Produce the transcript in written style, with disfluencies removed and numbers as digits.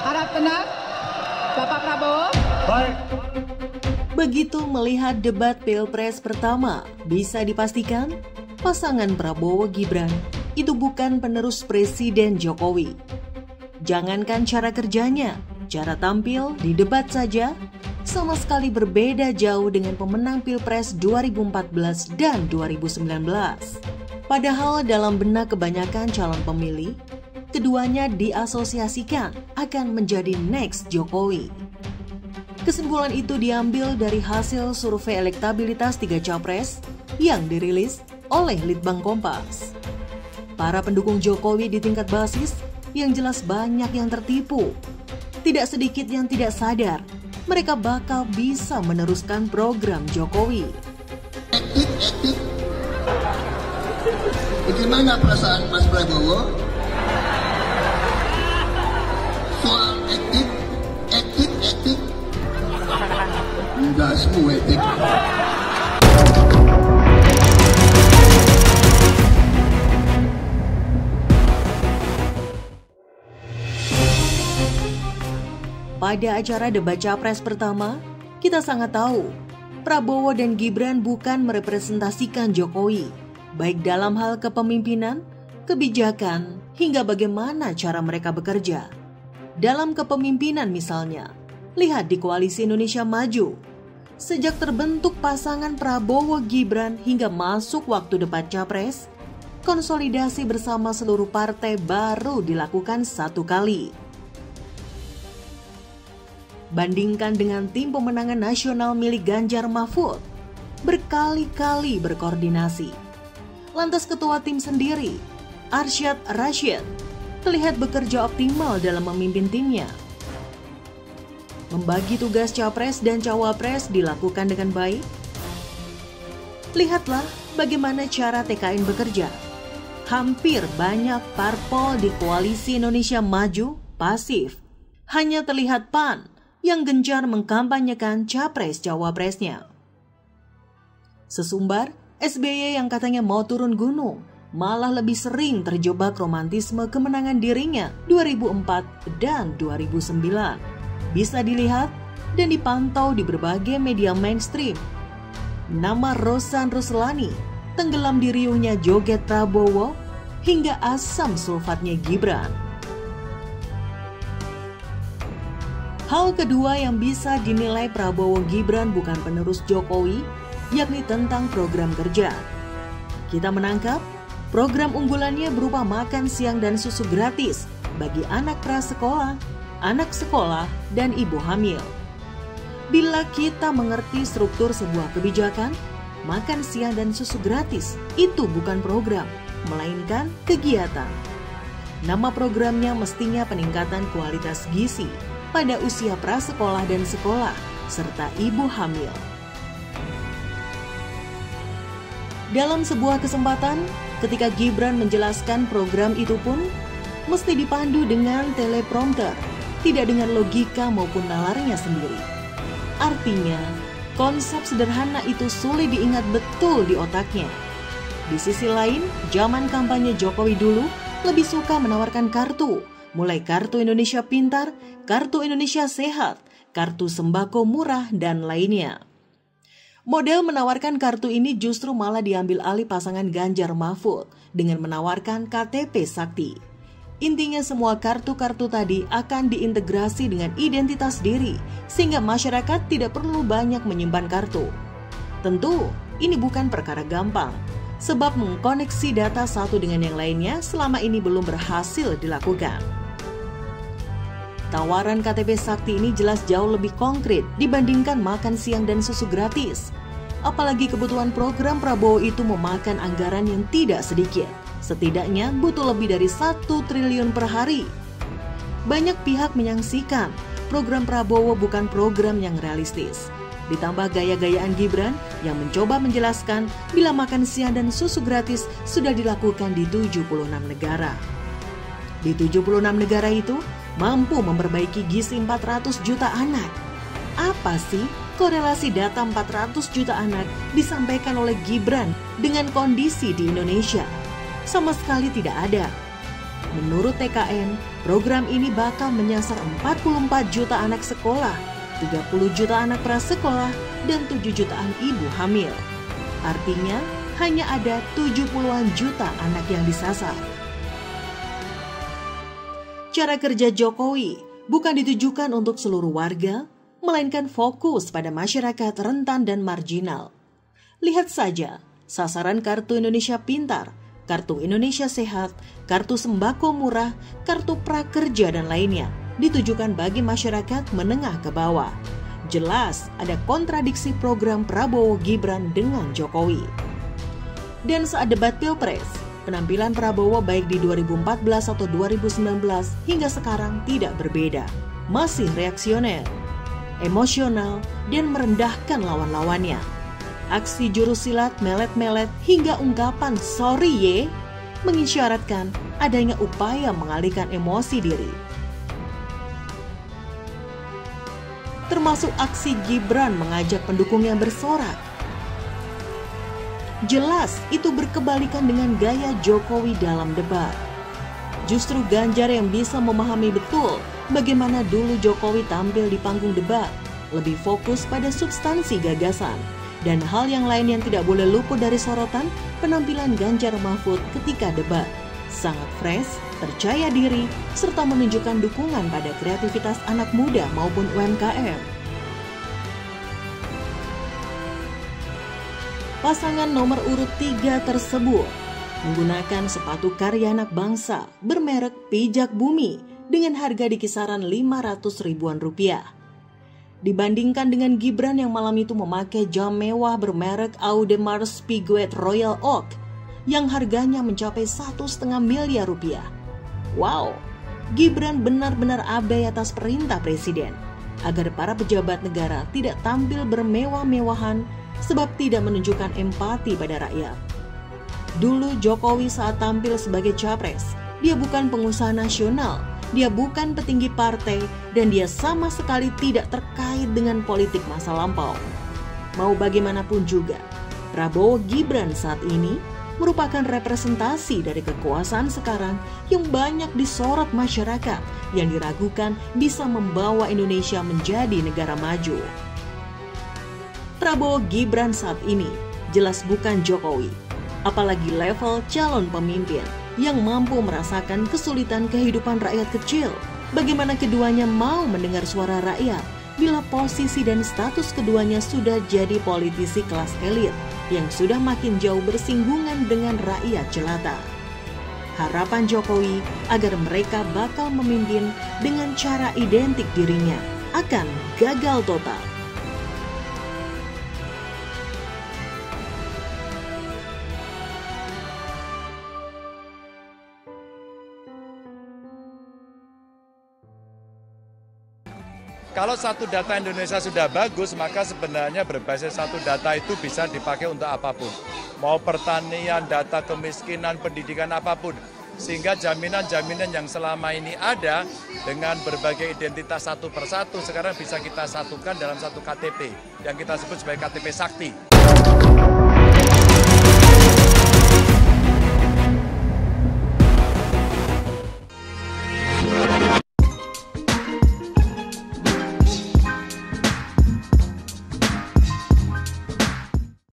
Harap tenang, Bapak Prabowo. Baik. Begitu melihat debat Pilpres pertama, bisa dipastikan pasangan Prabowo-Gibran itu bukan penerus Presiden Jokowi. Jangankan cara kerjanya, cara tampil di debat saja sama sekali berbeda jauh dengan pemenang Pilpres 2014 dan 2019. Padahal dalam benak kebanyakan calon pemilih, keduanya diasosiasikan akan menjadi next Jokowi. Kesimpulan itu diambil dari hasil survei elektabilitas 3 capres yang dirilis oleh Litbang Kompas. Para pendukung Jokowi di tingkat basis yang jelas banyak yang tertipu. Tidak sedikit yang tidak sadar mereka bakal bisa meneruskan program Jokowi. Etik. Bagaimana perasaan Mas Prabowo? Soal etik. Enggak semua etik. Pada acara debat Capres pertama, kita sangat tahu Prabowo dan Gibran bukan merepresentasikan Jokowi, baik dalam hal kepemimpinan, kebijakan, hingga bagaimana cara mereka bekerja. Dalam kepemimpinan misalnya, lihat di Koalisi Indonesia Maju. Sejak terbentuk pasangan Prabowo-Gibran hingga masuk waktu debat Capres, konsolidasi bersama seluruh partai baru dilakukan 1 kali. Bandingkan dengan tim pemenangan nasional milik Ganjar Mahfud, berkali-kali berkoordinasi. Lantas ketua tim sendiri, Arsyad Rashid, terlihat bekerja optimal dalam memimpin timnya. Membagi tugas capres dan cawapres dilakukan dengan baik. Lihatlah bagaimana cara TKN bekerja. Hampir banyak parpol di Koalisi Indonesia Maju pasif. Hanya terlihat PAN yang gencar mengkampanyekan capres-cawapresnya. Sesumbar, SBY yang katanya mau turun gunung, malah lebih sering terjebak romantisme kemenangan dirinya 2004 dan 2009. Bisa dilihat dan dipantau di berbagai media mainstream. Nama Rosan Ruslani tenggelam di riuhnya joget Prabowo hingga asam sulfatnya Gibran. Hal kedua yang bisa dinilai Prabowo-Gibran bukan penerus Jokowi, yakni tentang program kerja. Kita menangkap program unggulannya berupa makan siang dan susu gratis bagi anak prasekolah, anak sekolah, dan ibu hamil. Bila kita mengerti struktur sebuah kebijakan, makan siang dan susu gratis itu bukan program, melainkan kegiatan. Nama programnya mestinya peningkatan kualitas gizi pada usia prasekolah dan sekolah, serta ibu hamil. Dalam sebuah kesempatan, ketika Gibran menjelaskan program itu pun mesti dipandu dengan teleprompter, tidak dengan logika maupun nalarnya sendiri. Artinya, konsep sederhana itu sulit diingat betul di otaknya. Di sisi lain, zaman kampanye Jokowi dulu lebih suka menawarkan kartu, mulai kartu Indonesia Pintar, kartu Indonesia Sehat, kartu sembako murah, dan lainnya. Model menawarkan kartu ini justru malah diambil alih pasangan Ganjar Mahfud dengan menawarkan KTP Sakti. Intinya semua kartu-kartu tadi akan diintegrasi dengan identitas diri, sehingga masyarakat tidak perlu banyak menyimpan kartu. Tentu, ini bukan perkara gampang, sebab mengkoneksi data satu dengan yang lainnya selama ini belum berhasil dilakukan. Tawaran KTP Sakti ini jelas jauh lebih konkret dibandingkan makan siang dan susu gratis. Apalagi kebutuhan program Prabowo itu memakan anggaran yang tidak sedikit. Setidaknya butuh lebih dari 1 triliun per hari. Banyak pihak menyaksikan program Prabowo bukan program yang realistis. Ditambah gaya-gayaan Gibran yang mencoba menjelaskan bila makan siang dan susu gratis sudah dilakukan di 76 negara. Di 76 negara itu mampu memperbaiki gizi 400 juta anak. Apa sih korelasi data 400 juta anak disampaikan oleh Gibran dengan kondisi di Indonesia? Sama sekali tidak ada. Menurut TKN, Program ini bakal menyasar 44 juta anak sekolah, 30 juta anak prasekolah, dan 7 jutaan ibu hamil. Artinya, hanya ada 70-an juta anak yang disasar. Cara kerja Jokowi bukan ditujukan untuk seluruh warga, melainkan fokus pada masyarakat rentan dan marginal. Lihat saja, sasaran Kartu Indonesia Pintar, Kartu Indonesia Sehat, Kartu Sembako Murah, Kartu Prakerja, dan lainnya ditujukan bagi masyarakat menengah ke bawah. Jelas ada kontradiksi program Prabowo Gibran dengan Jokowi. Dan saat debat Pilpres, penampilan Prabowo baik di 2014 atau 2019 hingga sekarang tidak berbeda. Masih reaksioner, emosional, dan merendahkan lawan-lawannya. Aksi jurus silat melet-melet hingga ungkapan sorry ye mengisyaratkan adanya upaya mengalihkan emosi diri. Termasuk aksi Gibran mengajak pendukungnya bersorak. Jelas itu berkebalikan dengan gaya Jokowi dalam debat. Justru Ganjar yang bisa memahami betul bagaimana dulu Jokowi tampil di panggung debat, lebih fokus pada substansi gagasan. Dan hal yang lain yang tidak boleh luput dari sorotan penampilan Ganjar Mahfud ketika debat. Sangat fresh, percaya diri, serta menunjukkan dukungan pada kreativitas anak muda maupun UMKM. Pasangan nomor urut 3 tersebut menggunakan sepatu karya anak bangsa bermerek Pijak Bumi dengan harga di kisaran 500 ribuan rupiah. Dibandingkan dengan Gibran yang malam itu memakai jam mewah bermerek Audemars Piguet Royal Oak yang harganya mencapai 1,5 miliar rupiah. Wow, Gibran benar-benar abai atas perintah presiden agar para pejabat negara tidak tampil bermewah-mewahan sebab tidak menunjukkan empati pada rakyat. Dulu Jokowi saat tampil sebagai capres, dia bukan pengusaha nasional, dia bukan petinggi partai, dan dia sama sekali tidak terkait dengan politik masa lampau. Mau bagaimanapun juga, Prabowo Gibran saat ini merupakan representasi dari kekuasaan sekarang yang banyak disorot masyarakat yang diragukan bisa membawa Indonesia menjadi negara maju. Prabowo Gibran saat ini jelas bukan Jokowi, apalagi level calon pemimpin yang mampu merasakan kesulitan kehidupan rakyat kecil. Bagaimana keduanya mau mendengar suara rakyat bila posisi dan status keduanya sudah jadi politisi kelas elit yang sudah makin jauh bersinggungan dengan rakyat jelata. Harapan Jokowi agar mereka bakal memimpin dengan cara identik dirinya akan gagal total. Kalau satu data Indonesia sudah bagus, maka sebenarnya berbasis satu data itu bisa dipakai untuk apapun. Mau pertanian, data kemiskinan, pendidikan, apapun. Sehingga jaminan-jaminan yang selama ini ada dengan berbagai identitas satu persatu, sekarang bisa kita satukan dalam satu KTP, yang kita sebut sebagai KTP Sakti.